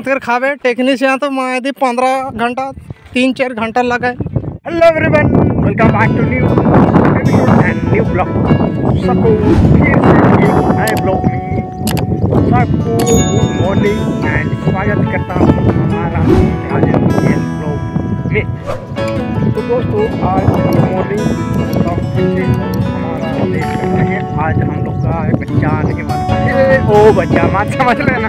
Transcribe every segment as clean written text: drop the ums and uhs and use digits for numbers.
रात कर खावे टेक्नीशियन तो मैं दी 15 घंटा 3-4 घंटा लगा। Hello everyone, welcome back to new and new blog. सबको फिर से एक नए ब्लॉग में सबको गुड मॉर्निंग एंड स्वागत करता हूँ हमारा आज के ब्लॉग में। तो दोस्तों आज मॉर्निंग हमारा देख सकते हैं आज हम लोग का बच्चा आने के बाद ओ बच्चा मत समझ लेना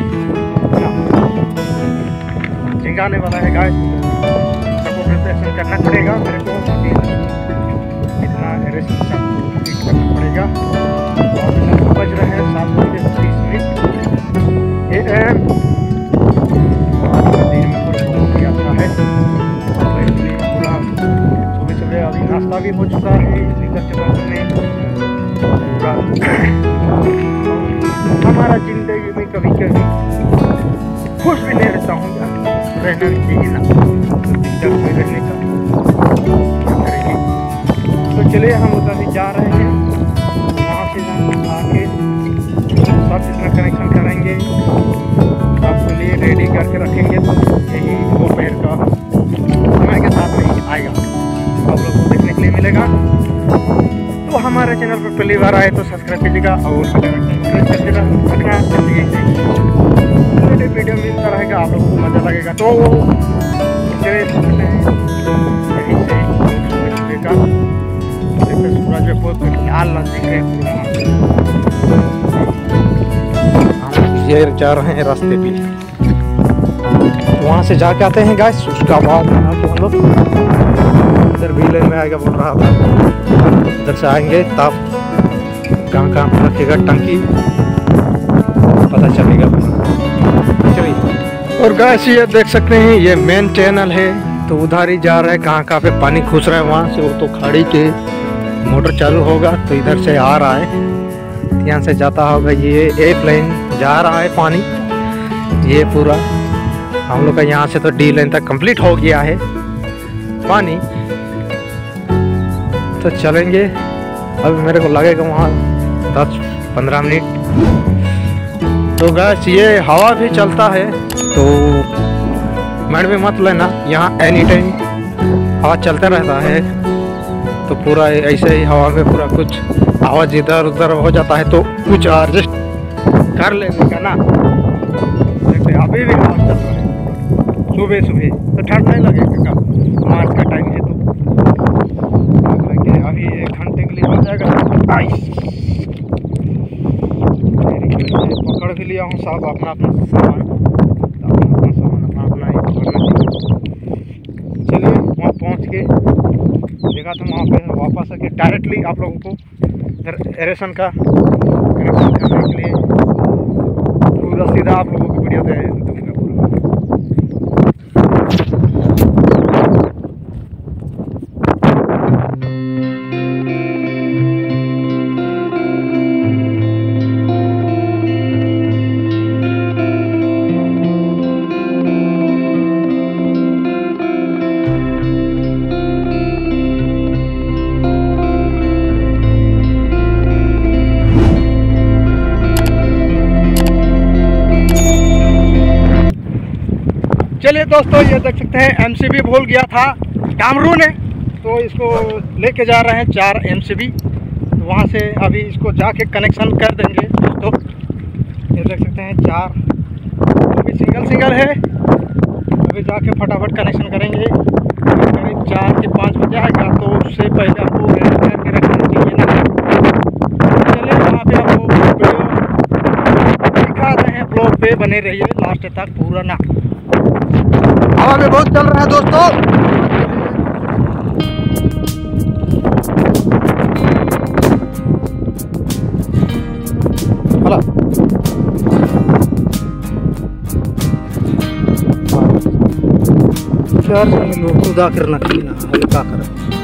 चिंगाने वाला है गाइस। सबको प्रिपरेशन करना पड़ेगा मेरे को, इतना रेस्ट सबको करना पड़ेगा। और बज रहे हैं 7:30 AM। दिन में पूरा बहुत ही अच्छा है, तो इसलिए पूरा सुबह सुबह अभी नाश्ता भी हो चुका है निकल चुका में पूरा। हमारा जिंदगी में कभी कभी खुश भी नहीं रहता हूँ यार, रहना नहीं चाहिए ना दिक्कत में रहने का। तो चलिए हम उधर ही जा रहे हैं, वहाँ से आके सब इसमें कनेक्शन करेंगे, सबके लिए रेडी करके रखेंगे। तो यही दोपहर का समय के साथ नहीं आएगा, आप लोग को देखने के लिए मिलेगा। तो हमारे चैनल पर पहली बार आए तो सब्सक्राइब कीजिएगा और प्रेस कीजिएगा। वीडियो मिलता रहेगा, आप लोगों को मज़ा लगेगा। तो चलिए यहीं से सूरज बहुत लाल दिख रहे हैं। हम ये जा रहे हैं रास्ते पे, वहाँ से जाके आते हैं गाइस। उसका बाद हम लोग इधर भी लेन में आएगा बोल रहा था, इधर से आएंगे तब कहाँ रखेगा टंकी पता चलेगा। और गाइस ये देख सकते हैं ये मेन चैनल है, तो उधर ही जा रहा है। कहाँ पे पानी घुस रहा है वहाँ से, वो तो खाड़ी के मोटर चालू होगा तो इधर से आ रहा है, यहाँ से जाता होगा। ये एक लाइन जा रहा है पानी, ये पूरा हम लोग का यहाँ से तो डी लाइन तक कंप्लीट हो गया है पानी। तो चलेंगे, अभी मेरे को लगेगा वहाँ 10-15 मिनट। तो गैस ये हवा भी चलता है, तो मैंड में मत लेना, यहाँ एनी टाइम हवा चलता रहता है। तो पूरा ऐसे ही हवा में पूरा कुछ आवाज़ इधर उधर हो जाता है, तो कुछ एडजस्ट कर लेने का ना। जैसे अभी भी हवा चल रहा है सुबह सुबह, तो ठंड नहीं लगेगा। मार्च का टाइम है तो अभी 1 घंटे के लिए हो जाएगा। पकड़ भी लिया हूँ सब अपना सामान, अपना ही पकड़ना चाहिए। चलिए वहाँ पहुँच के देखा तो वहाँ पे वापस आके डायरेक्टली आप लोगों को एरेशन का कनेक्शन करने के लिए पूरा सीधा आप लोगों को वीडियो दे दूँगा चलिए दोस्तों ये देख सकते हैं MCB भूल गया था डामरू ने, तो इसको लेके जा रहे हैं 4 MCB। तो वहाँ से अभी इसको जाके कनेक्शन कर देंगे दोस्तों। ये देख सकते हैं 4, वो भी सिंगल है। अभी जाके फटाफट कनेक्शन करेंगे, करीब 4 के 5 बजे आएगा, तो उससे पहले आपको रेडी करके रखना चाहिए ना। चलिए वहाँ पे आपको वीडियो दिखा रहे हैं, ब्लॉग पे बने रहिए लास्ट तक पूरा ना। हवा में बहुत चल रहा है दोस्तों। भला चार लोग खुदा करना चाहिए ना, हल्का कर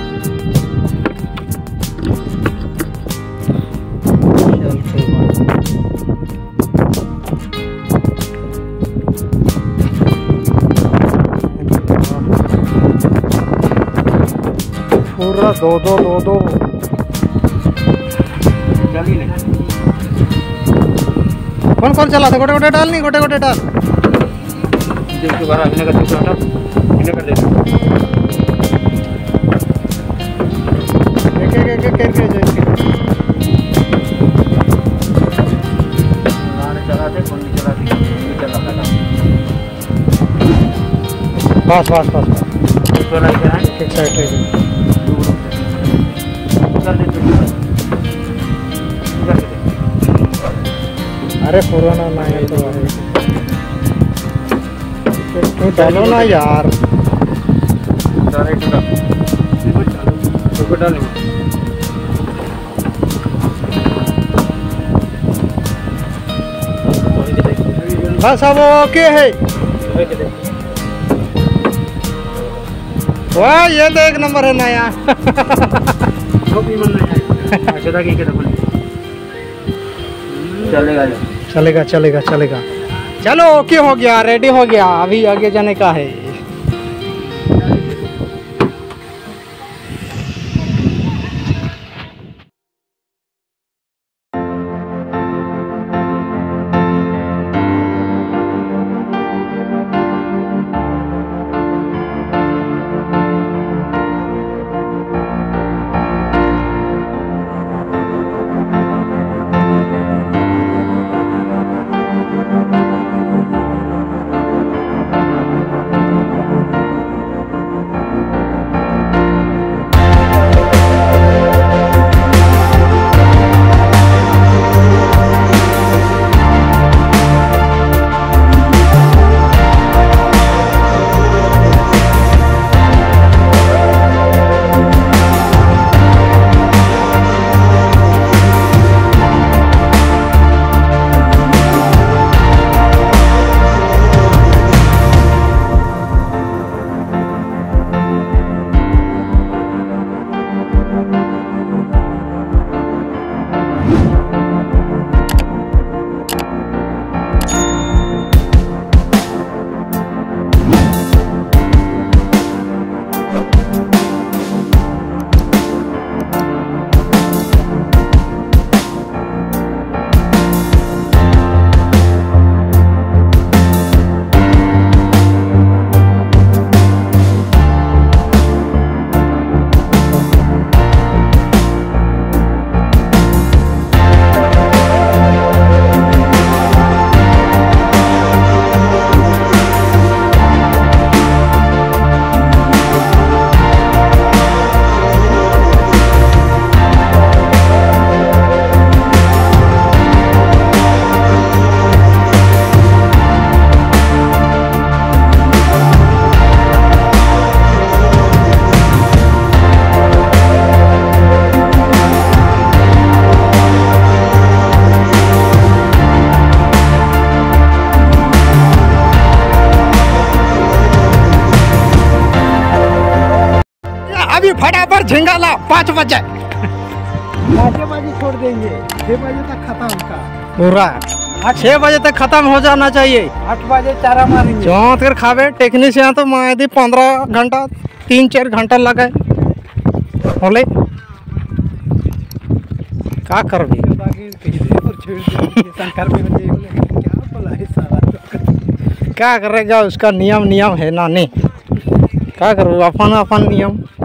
पूरा दो कौन चला था? गोटे गोटे डाल नहीं, गोटे गोटे डाल। दोबारा अभिनय कर दो, अभिनय कर देते एक करके जाएंगे। चलाते फोन नहीं चलाती चल रहा था बस बस बस बस तो लाइक कराएं एक साइड कर देते अरे पुराना ना है तो तू डालो ना यार। सारे टूटा तो डाल बस अब ओके है। वाह ये तो एक नंबर है नया। चलेगा चलेगा चलेगा चलेगा। चलो ओके हो गया, रेडी हो गया, अभी आगे जाने का है। अभी फटाफट झींगा ला 5 बजे। 5 बजे छोड़ देंगे, 6 बजे तक खत्म का पूरा 6 बजे तक खत्म हो जाना चाहिए। 8 बजे चारा मारेंगे। चौंत कर खावे टेक्नीशियन तो मैं यदि 15 घंटा 3-4 घंटा लगे बोले का कर भी क्या करेगा, उसका नियम है ना नहीं, क्या करूँ अपन अपन नियम।